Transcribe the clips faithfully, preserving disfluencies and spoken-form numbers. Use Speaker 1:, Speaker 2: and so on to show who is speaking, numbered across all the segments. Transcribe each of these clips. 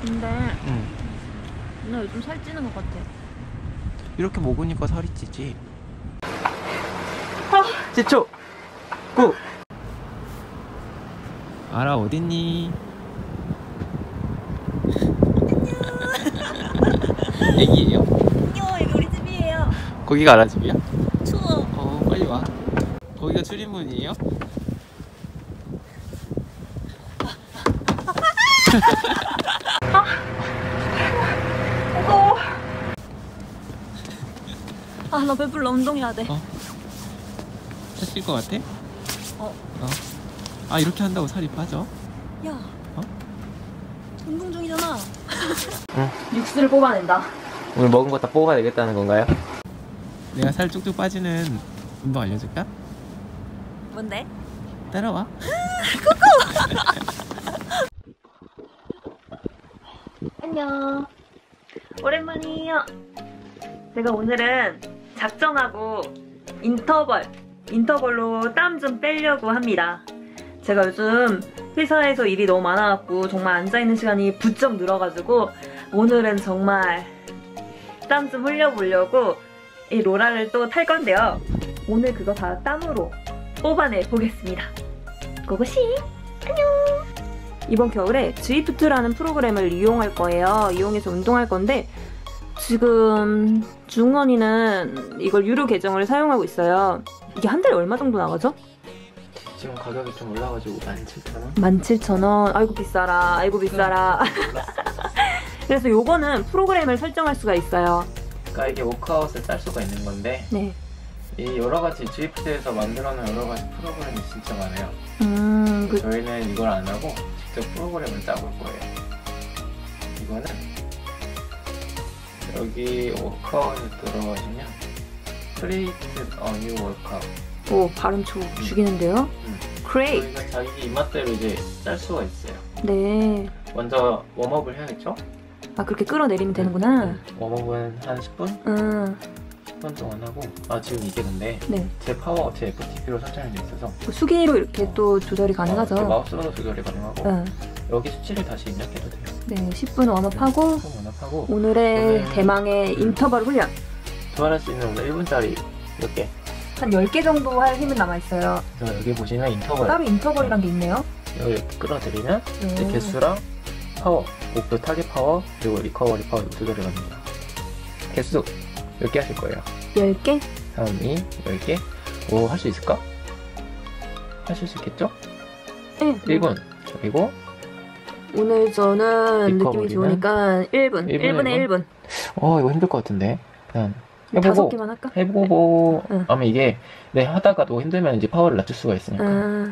Speaker 1: 근데
Speaker 2: 응.
Speaker 1: 나 요즘 살찌는 것 같아.
Speaker 2: 이렇게 먹으니까 살이 찌지.
Speaker 1: 아.
Speaker 2: 십 초. 구. 알아 어딨니? 애기예요?
Speaker 1: 안녕, 여기 우리 집이에요.
Speaker 2: 거기가 알아 집이야?
Speaker 1: 추워.
Speaker 2: 어 빨리 와. 거기가 출입문이에요?
Speaker 1: 무거워. 아, 나 배불러. 운동해야 돼.
Speaker 2: 어? 살찔 것 같아?
Speaker 1: 어.
Speaker 2: 어? 아 이렇게 한다고 살이 빠져?
Speaker 1: 야.
Speaker 2: 어?
Speaker 1: 운동 중이잖아.
Speaker 2: 응.
Speaker 1: 육수를 뽑아낸다.
Speaker 2: 오늘 먹은 거 다 뽑아야 되겠다는 건가요? 내가 살 쭉쭉 빠지는 운동 알려줄까?
Speaker 1: 뭔데?
Speaker 2: 따라와.
Speaker 1: 안녕. 오랜만이에요. 제가 오늘은 작정하고 인터벌, 인터벌로 땀 좀 빼려고 합니다. 제가 요즘 회사에서 일이 너무 많아갖고 정말 앉아있는 시간이 부쩍 늘어가지고 오늘은 정말 땀 좀 흘려보려고 이 로라를 또 탈 건데요. 오늘 그거 다 땀으로 뽑아내 보겠습니다. 고고씨! 안녕! 이번 겨울에 지위프트라는 프로그램을 이용할 거예요. 이용해서 운동할 건데 지금 중원이는 이걸 유료 계정을 사용하고 있어요. 이게 한 달에 얼마 정도 나가죠?
Speaker 2: 지금 가격이 좀 올라가지고 만 칠천 원?
Speaker 1: 만 칠천 원. 아이고 비싸라. 아이고 비싸라. 그래서 요거는 프로그램을 설정할 수가 있어요.
Speaker 2: 그러니까 이게 워크아웃을 짤 수가 있는 건데
Speaker 1: 네.
Speaker 2: 이 여러 가지 지위프트에서 만들어놓은 여러 가지 프로그램이 진짜 많아요.
Speaker 1: 음, 그...
Speaker 2: 저희는 이걸 안 하고 직접 프로그램을 짜볼 거예요. 이거는 여기 워크아웃에 들어가시면 Create a new workout.
Speaker 1: 오, 발음 초 죽이는데요?
Speaker 2: 음.
Speaker 1: Create.
Speaker 2: 저희가 자기 입맛대로 이제 짤 수가 있어요.
Speaker 1: 네.
Speaker 2: 먼저 웜업을 해야겠죠?
Speaker 1: 아, 그렇게 끌어내리면 되는구나.
Speaker 2: 음. 웜업은 한 십 분?
Speaker 1: 음.
Speaker 2: 십 분 동안 하고 아 지금 이게 근데
Speaker 1: 네.
Speaker 2: 제 파워, 제 에프티피로 설정이 돼 있어서
Speaker 1: 수기로 이렇게
Speaker 2: 어.
Speaker 1: 또 조절이 가능하죠?
Speaker 2: 어, 마우스로도 조절이 가능하고
Speaker 1: 응.
Speaker 2: 여기 수치를 다시 입력해도 돼요.
Speaker 1: 네, 십 분 웜업하고
Speaker 2: 십 분 웜업하고
Speaker 1: 오늘의
Speaker 2: 오늘...
Speaker 1: 대망의
Speaker 2: 음.
Speaker 1: 인터벌 훈련
Speaker 2: 도와할 수 있는 오늘 일 분짜리 몇 개?
Speaker 1: 한 열 개 정도 할 힘은 남아있어요.
Speaker 2: 그래서 여기 보시면 인터벌
Speaker 1: 따로 인터벌이란 게 있네요.
Speaker 2: 여기 이렇게 끌어들이면
Speaker 1: 네.
Speaker 2: 이제 개수랑 파워, 목표 타겟 파워 그리고 리커버리 파워 이거 조절이 가능해요. 개수 몇 개 하실 거예요?
Speaker 1: 열 개?
Speaker 2: 삼, 이, 열 개? 오, 할 수 있을까? 하실 수 있겠죠?
Speaker 1: 네.
Speaker 2: 일 분 그리고
Speaker 1: 오늘 저는 느낌이
Speaker 2: 리커버리는
Speaker 1: 좋으니까 일 분.
Speaker 2: 일 분에
Speaker 1: 일 분에 일 분.
Speaker 2: 어 이거 힘들 것 같은데 그냥
Speaker 1: 다섯
Speaker 2: 해보고
Speaker 1: 개만 할까?
Speaker 2: 해보고
Speaker 1: 응.
Speaker 2: 아마 이게 네, 하다가도 힘들면 이제 파워를 낮출 수가 있으니까
Speaker 1: 아,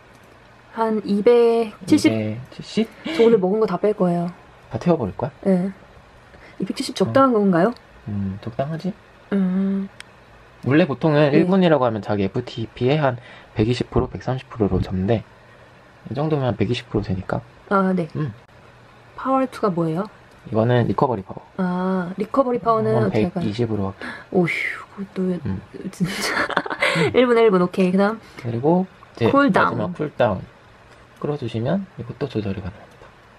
Speaker 1: 한 이백칠십?
Speaker 2: 이백칠십?
Speaker 1: 저 오늘 먹은 거 다 뺄 거예요.
Speaker 2: 다 태워버릴 거야?
Speaker 1: 네. 이백칠십 적당한 건가요?
Speaker 2: 음 적당하지?
Speaker 1: 음.
Speaker 2: 원래 보통은
Speaker 1: 네.
Speaker 2: 일 분이라고 하면 자기 에프티피의 한 백이십 퍼센트, 백삼십 퍼센트로 잡는데 이 정도면 한 백이십 퍼센트 되니까
Speaker 1: 아, 네.
Speaker 2: 음.
Speaker 1: 파워 이가 뭐예요?
Speaker 2: 이거는 리커버리 파워
Speaker 1: 아, 리커버리 파워는
Speaker 2: 한
Speaker 1: 어떻게 할까요?
Speaker 2: 백이십으로
Speaker 1: 오휴, 그것도
Speaker 2: 음.
Speaker 1: 진짜. 일 분에 일 분, 오케이. 그 다음.
Speaker 2: 그리고 이제
Speaker 1: 쿨다운.
Speaker 2: 마지막 쿨다운 끌어주시면 이것도 조절이 가능합니다.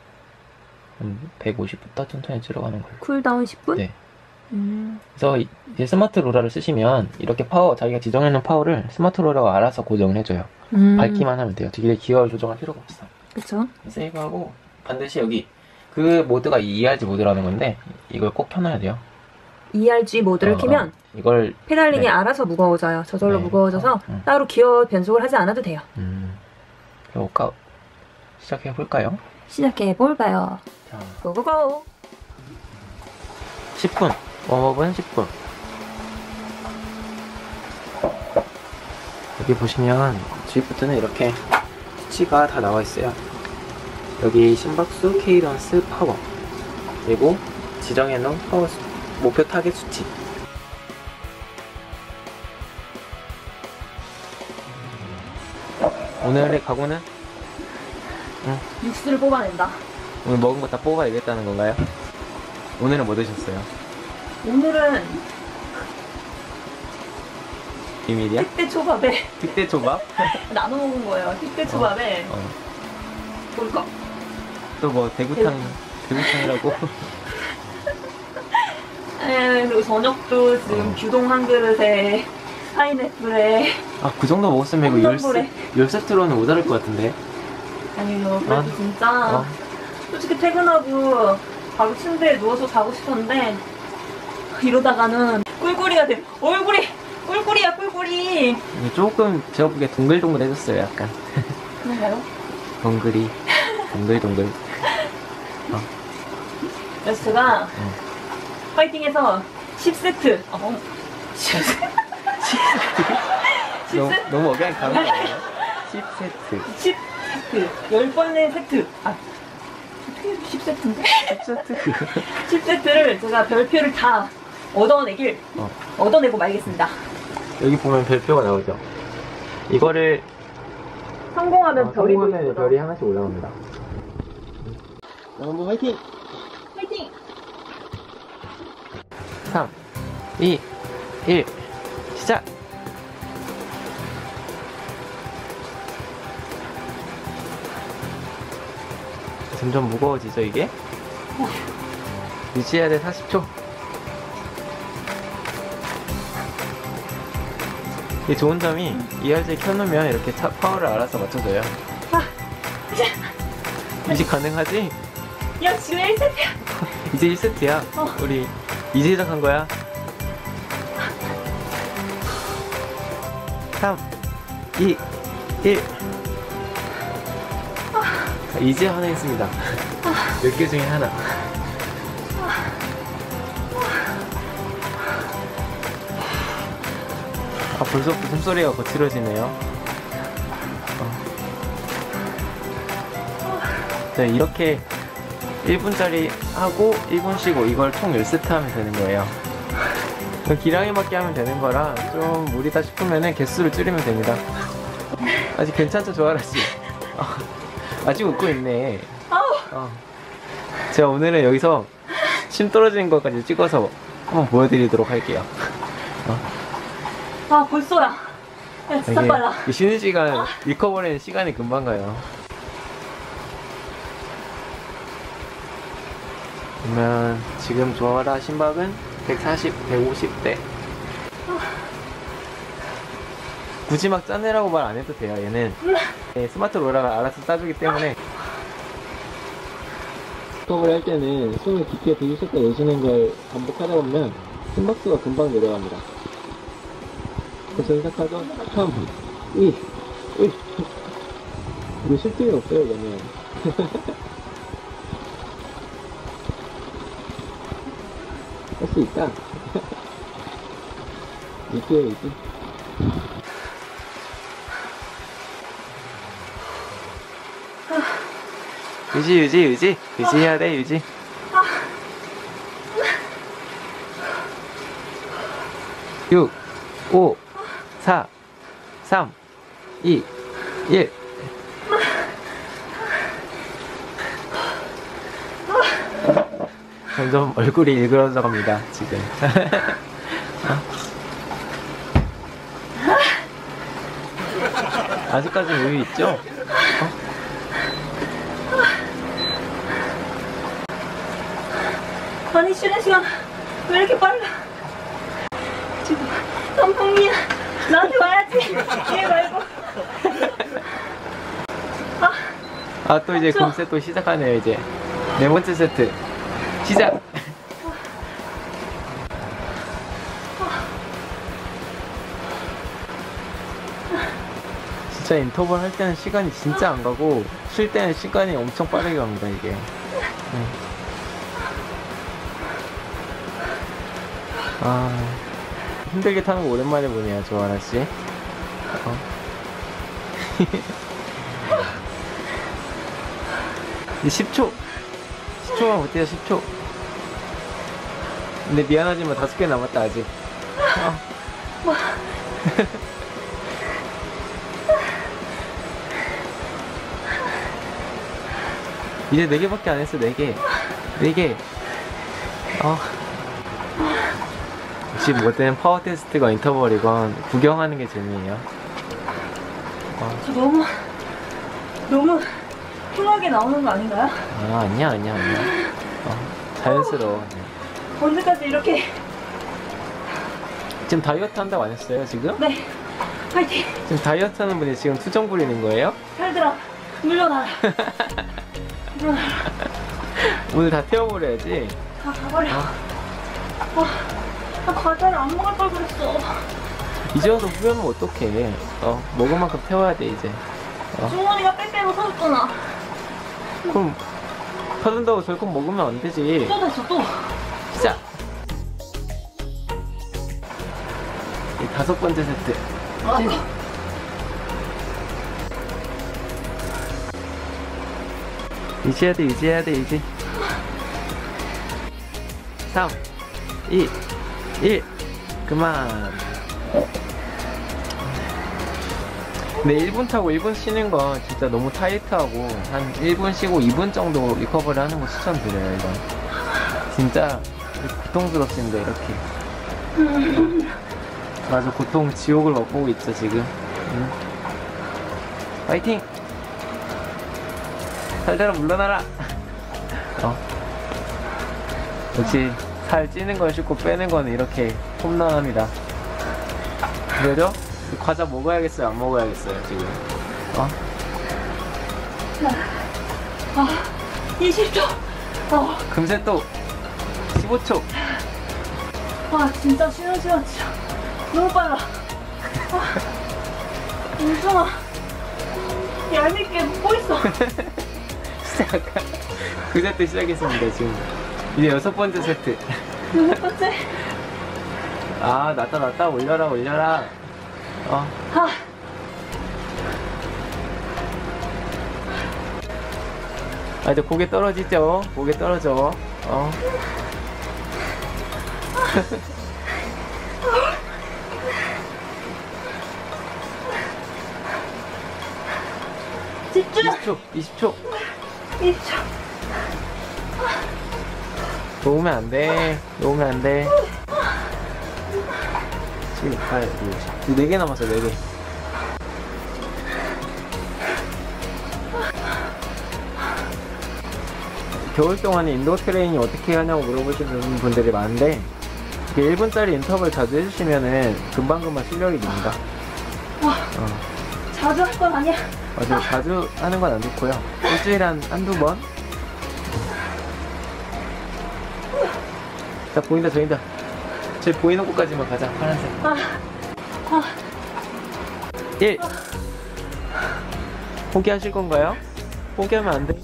Speaker 2: 한 백오십부터 천천히 줄어가는 걸로.
Speaker 1: 쿨다운 십 분?
Speaker 2: 네.
Speaker 1: 음.
Speaker 2: 그래서 이제 스마트 로라를 쓰시면 이렇게 파워, 자기가 지정해놓은 파워를 스마트 로라가 알아서 고정을 해줘요.
Speaker 1: 음.
Speaker 2: 밝기만 하면 돼요. 되게 기어를 조정할 필요가 없어.
Speaker 1: 그쵸?
Speaker 2: 세이브하고 반드시 여기 그 모드가 이알지 모드라는 건데 이걸 꼭 켜놔야 돼요.
Speaker 1: 이알지 모드를
Speaker 2: 어,
Speaker 1: 키면
Speaker 2: 어. 이걸
Speaker 1: 페달링이
Speaker 2: 네.
Speaker 1: 알아서 무거워져요. 저절로
Speaker 2: 네.
Speaker 1: 무거워져서
Speaker 2: 어, 어.
Speaker 1: 따로 기어 변속을 하지 않아도 돼요.
Speaker 2: 음, 워크아웃 시작해볼까요?
Speaker 1: 시작해볼까요?
Speaker 2: 자,
Speaker 1: 고고고!
Speaker 2: 십 분 웜업은 십 분. 여기 보시면 지위프트는 이렇게 수치가 다 나와 있어요. 여기 심박수, 케이던스, 파워 그리고 지정해놓은 파워 수, 목표 타겟 수치. 오늘의 각오는? 응.
Speaker 1: 육수를 뽑아낸다.
Speaker 2: 오늘 먹은 거 다 뽑아야 되겠다는 건가요? 오늘은 뭐 드셨어요?
Speaker 1: 오늘은
Speaker 2: 비밀이야?
Speaker 1: 특대 초밥에
Speaker 2: 특대 초밥?
Speaker 1: 나눠 먹은 거예요. 특대 초밥에
Speaker 2: 어.
Speaker 1: 볼까?
Speaker 2: 또 뭐 대구탕, 계속 하느라고.
Speaker 1: 에, 그리고 저녁도 지금
Speaker 2: 어.
Speaker 1: 규동 한 그릇에 파인애플에
Speaker 2: 아, 그 정도 먹었으면 이거 열,
Speaker 1: 콩나물에.
Speaker 2: 열 세트로는 모자랄 것 같은데.
Speaker 1: 아니요 그래도
Speaker 2: 아.
Speaker 1: 진짜
Speaker 2: 어.
Speaker 1: 솔직히 퇴근하고 바로 침대에 누워서 자고 싶었는데 이러다가는 꿀꿀이가 돼. 얼굴이 꿀꿀이야 꿀꿀이.
Speaker 2: 이게 조금 제가 보기에 동글동글해졌어요, 약간.
Speaker 1: 그런가요?
Speaker 2: 동글이. 동글동글.
Speaker 1: 그래서 제가
Speaker 2: 어.
Speaker 1: 파이팅해서 십 세트 어, 십 세트 십
Speaker 2: 너무,
Speaker 1: 세트
Speaker 2: 너무 억양이 강한 거 아니에요? 십 세트.
Speaker 1: 십 세트 열 번의 세트 아 어떻게 해도 십 세트인데?
Speaker 2: 십 세트.
Speaker 1: 십 세트를 제가 별표를 다 얻어내길
Speaker 2: 어.
Speaker 1: 얻어내고 말겠습니다.
Speaker 2: 여기 보면 별표가 나오죠. 이거를
Speaker 1: 성공하면
Speaker 2: 아,
Speaker 1: 별이
Speaker 2: 성공하면
Speaker 1: 보이죠.
Speaker 2: 별이 하나씩 올라옵니다. 여러분 화이팅!
Speaker 1: 파이팅!
Speaker 2: 삼, 이, 일, 시작! 점점 무거워지죠, 이게? 유지해야 돼, 사십 초. 이게 좋은 점이 이알제 켜놓으면 이렇게 차, 파워를 알아서 맞춰줘요.
Speaker 1: 아,
Speaker 2: 이제 가능하지?
Speaker 1: 야 지금 일 세트야.
Speaker 2: 이제 일 세트야.
Speaker 1: 어.
Speaker 2: 우리 이제 시작한 거야. 삼, 이, 일. 자, 이제 하나 했습니다. 몇 개 중에 하나. 아, 벌써부터 숨소리가 거칠어지네요. 어. 네, 이렇게 일 분짜리 하고 일 분 쉬고 이걸 총 십 세트 하면 되는 거예요. 기량에 맞게 하면 되는 거라 좀 무리다 싶으면 개수를 줄이면 됩니다. 아직 괜찮죠, 조아라씨? 어, 아직 웃고 있네. 어. 제가 오늘은 여기서 침 떨어지는 것까지 찍어서 한번 보여드리도록 할게요. 어.
Speaker 1: 아 벌써야. 야 진짜
Speaker 2: 이게
Speaker 1: 빨라.
Speaker 2: 이 쉬는 시간, 리커버리는 시간이 금방 가요. 그러면 지금 조아라 심박은 백사십, 백오십 대. 굳이 막 짜내라고 말 안 해도 돼요, 얘는. 네, 스마트 로라가 알아서 짜주기 때문에. 리커버리 할 때는 숨을 깊게 들이쉬었다 내쉬는 걸 반복하다 보면 심박수가 금방 내려갑니다. 그래서 시작하죠. 삼, 이, 일. 이거 쉴 필요 없어요, 이거는. 할 수 있다. 유지해, 유지. 유지, 유지, 유지. 유지해야 돼, 유지. 육, 오, 사, 삼, 이, 일. 점점 얼굴이 일그러져 갑니다, 지금. 아직까지 여유 있죠? 어?
Speaker 1: 아니 쉬는 시간 왜 이렇게 빨라? 지금 깜풍이야. 나한테 와야지. 얘 말고. 아,
Speaker 2: 아, 또 이제
Speaker 1: 저-
Speaker 2: 금세 또 시작하네요, 이제. 네 번째 세트. 시작! 진짜 인터벌 할 때는 시간이 진짜 안 가고, 쉴 때는 시간이 엄청 빠르게 갑니다, 이게. 네. 아, 힘들게 타는 거 오랜만에 보네요, 조아라씨. 어. 이제 십 초! 십 초만 버텨요, 십 초. 근데 미안하지만 다섯 개 남았다, 아직. 어. 이제 네 개밖에 안 했어, 네 개. 네 개. 어. 역시 뭐 때는 파워 테스트가 인터벌이건 구경하는 게 재미예요. 어.
Speaker 1: 저 너무 너무 쿨하게 나오는 거 아닌가요?
Speaker 2: 아, 아니야, 아니야, 아니야. 어, 자연스러워.
Speaker 1: 언제까지 이렇게.
Speaker 2: 지금 다이어트 한다고 안 했어요 지금?
Speaker 1: 네. 파이팅.
Speaker 2: 지금 다이어트 하는 분이 지금 투정 부리는 거예요?
Speaker 1: 살들아 물러나라. 물러나라.
Speaker 2: 오늘 다 태워버려야지.
Speaker 1: 다 가버려. 아, 나 과자를 안 먹을 걸 그랬어.
Speaker 2: 이제 와서 후회하면 어떡해. 어, 먹을 만큼 태워야 돼 이제. 어.
Speaker 1: 주머니가 빼빼로 터졌잖아.
Speaker 2: 그럼 터진다고 절컥 먹으면 안 되지.
Speaker 1: 또 됐어 또.
Speaker 2: 시작! 이 다섯 번째 세트.
Speaker 1: 아이고.
Speaker 2: 유지해야 돼, 유지해야 돼, 유지. 삼, 이, 일. 그만. 근데 일 분 타고 일 분 쉬는 건 진짜 너무 타이트하고 한 일 분 쉬고 이 분 정도 리커버리 하는 거 추천드려요, 이건. 진짜 고통스럽습니다, 이렇게. 맞아, 고통 지옥을 맛보고 있죠, 지금. 응. 파이팅! 살대로 물러나라! 어. 역시 살 찌는 건 쉽고 빼는 건 이렇게 홈런합니다. 그래죠? 과자 먹어야겠어요? 안 먹어야겠어요? 지금? 어?
Speaker 1: 아, 이십 초. 어.
Speaker 2: 금세 또 십오 초.
Speaker 1: 와, 진짜 쉬는 시간 진짜 너무 빨라. 아, 윤정아, 얄밉게 먹고 있어.
Speaker 2: 시작. 그 세트 시작했습니다, 지금. 이제 여섯 번째 세트.
Speaker 1: 여섯 번째.
Speaker 2: 아, 낫다, 낫다. 올려라, 올려라. 어.
Speaker 1: 아.
Speaker 2: 아, 이제 고개 떨어지죠? 고개 떨어져. 어.
Speaker 1: 집중.
Speaker 2: 이십 초, 이십 초.
Speaker 1: 이십 초.
Speaker 2: 놓으면 안 돼. 놓으면 안 돼. 칠, 팔, 구, 십. 네 개 남았어, 네 개. 겨울 동안에 인도어 트레이닝 어떻게 하냐고 물어보시는 분들이 많은데, 이게 일 분짜리 인터벌 자주 해주시면은 금방금방 실력이 늡니다.
Speaker 1: 와,
Speaker 2: 어.
Speaker 1: 자주 할 건 아니야.
Speaker 2: 맞아요. 자주 하는 건 안 좋고요. 일주일에 한, 한두 번? 자, 보인다, 보인다. 제일 보이는 곳까지만 가자, 파란색.
Speaker 1: 아, 아,
Speaker 2: 일. 포기하실 건가요? 포기하면 안 돼.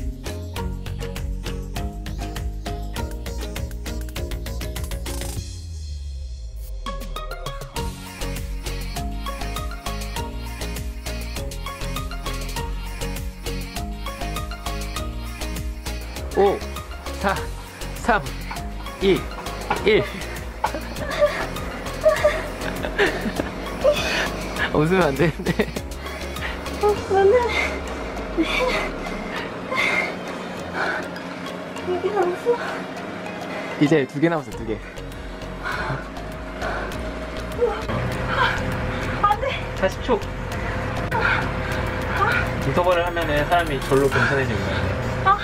Speaker 2: 오, 사, 삼, 이, 일. 웃으면 안 되는데.
Speaker 1: 어, 나는 여기 남았어.
Speaker 2: 이제 두 개 남았어, 두 개.
Speaker 1: 안 돼.
Speaker 2: 사십 초. 인터벌을 하면은 사람이 절로 괜찮아지는 거예요.
Speaker 1: 아,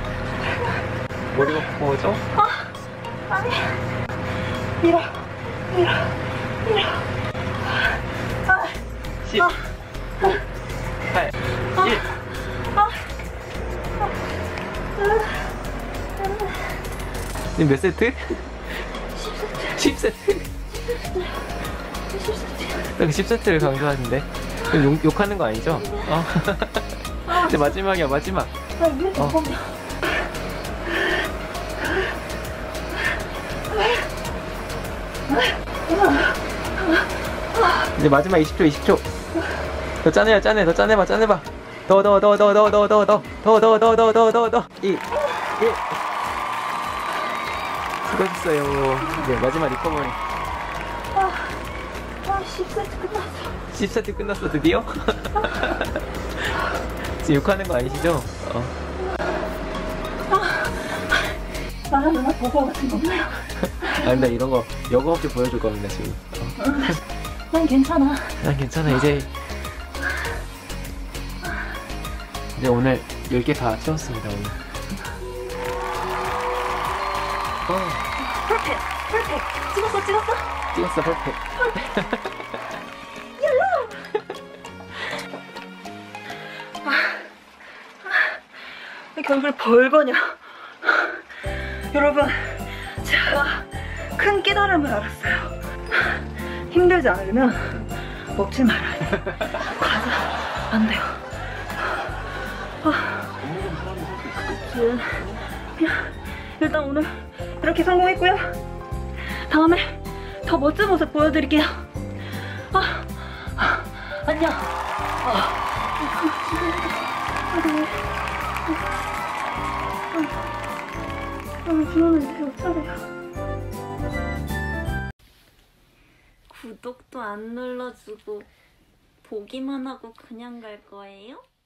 Speaker 2: 머리가 부어져?
Speaker 1: 아, 아니. 밀어, 밀어, 밀어. 아,
Speaker 2: 십,
Speaker 1: 아,
Speaker 2: 구, 팔, 일.
Speaker 1: 아,
Speaker 2: 지금 몇 세트? 십 세트. 십 십 세트를 강조하는데. 그럼 욕, 욕하는 거 아니죠? 어. 이제 마지막이야, 마지막.
Speaker 1: 아, 이게 잠깐만.
Speaker 2: 이제 마지막 이십 초, 이십 초. 더 짜내요, 짜내, 더 짜내봐, 짜내봐. 더, 더, 더, 더, 더, 더, 더, 더, 더, 더, 더, 더, 더, 더, 더. 이, 일. 수고했어요. 이제 마지막 리커버리.
Speaker 1: 아, 아, 십 세트 끝났어.
Speaker 2: 십 세트 끝났어, 드디어? 지금 욕하는 거 아니시죠? 어.
Speaker 1: 나는 누나 보고 같은 거 없나요?
Speaker 2: 아, 근데 이런 거 여과 없이 보여줄 겁니다, 지금. 어.
Speaker 1: 난 괜찮아.
Speaker 2: 난 괜찮아, 이제. 이제 오늘 열 개 다 채웠습니다, 오늘. 어,
Speaker 1: 퍼펙트! 퍼펙트! 찍었어, 찍었어?
Speaker 2: 찍었어, 퍼펙트.
Speaker 1: 왜 이렇게 얼굴이 벌거냐? 여러분, 제가 큰 깨달음을 알았어요. 힘들지 않으면 먹지 말아야 돼. 과자 안 돼요. 아, 그치. 그냥 일단 오늘 이렇게 성공했고요. 다음에 더 멋진 모습 보여드릴게요. 아, 아, 안녕. 아, 아, 주문은 어쩌래요? 구독도 안 눌러주고 보기만 하고 그냥 갈 거예요?